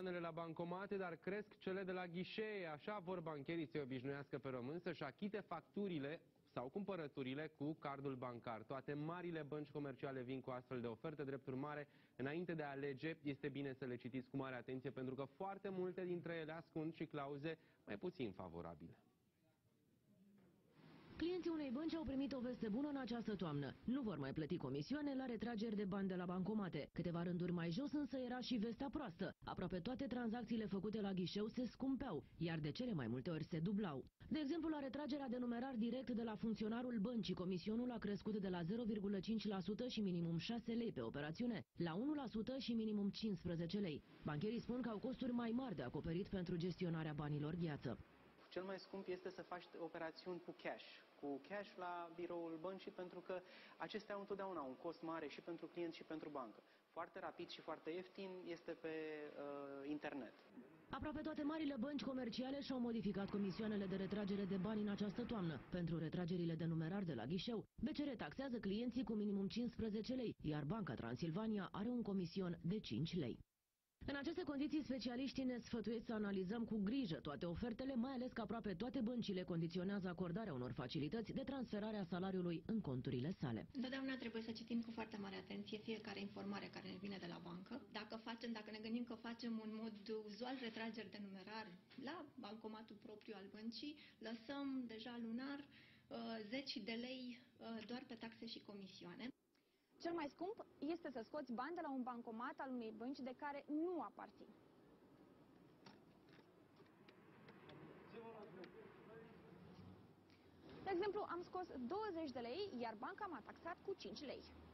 comisioanele la bancomate, dar cresc cele de la ghișee. Așa vor bancherii să obișnuiască pe român să-și achite facturile sau cumpărăturile cu cardul bancar. Toate marile bănci comerciale vin cu astfel de oferte. Drept urmare, înainte de a alege, este bine să le citiți cu mare atenție, pentru că foarte multe dintre ele ascund și clauze mai puțin favorabile. Clienții unei bănci au primit o veste bună în această toamnă. Nu vor mai plăti comisioane la retrageri de bani de la bancomate. Câteva rânduri mai jos însă era și vestea proastă. Aproape toate tranzacțiile făcute la ghișeu se scumpeau, iar de cele mai multe ori se dublau. De exemplu, la retragerea de numerar direct de la funcționarul băncii, comisionul a crescut de la 0,5% și minimum 6 lei pe operațiune la 1% și minimum 15 lei. Bancherii spun că au costuri mai mari de acoperit pentru gestionarea banilor gheață. Cel mai scump este să faci operațiuni cu cash la biroul băncii, pentru că acestea au întotdeauna un cost mare și pentru client și pentru bancă. Foarte rapid și foarte ieftin este pe internet. Aproape toate marile bănci comerciale și-au modificat comisioanele de retragere de bani în această toamnă. Pentru retragerile de numerar de la ghișeu, BCR taxează clienții cu minimum 15 lei, iar Banca Transilvania are un comision de 5 lei. În aceste condiții, specialiștii ne sfătuiesc să analizăm cu grijă toate ofertele, mai ales că aproape toate băncile condiționează acordarea unor facilități de transferare a salariului în conturile sale. Întotdeauna trebuie să citim cu foarte mare atenție fiecare informare care ne vine de la bancă. Dacă ne gândim că facem în mod uzual retrageri de numerar la bancomatul propriu al băncii, lăsăm deja lunar 10 de lei doar pe taxe și comisioane. Cel mai scump este să scoți bani de la un bancomat al unei bănci de care nu aparțin. De exemplu, am scos 20 de lei, iar banca m-a taxat cu 5 lei.